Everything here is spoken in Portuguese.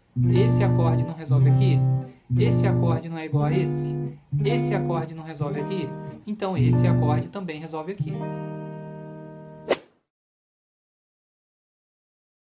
Esse acorde não resolve aqui? Esse acorde não é igual a esse? Esse acorde não resolve aqui? Então esse acorde também resolve aqui.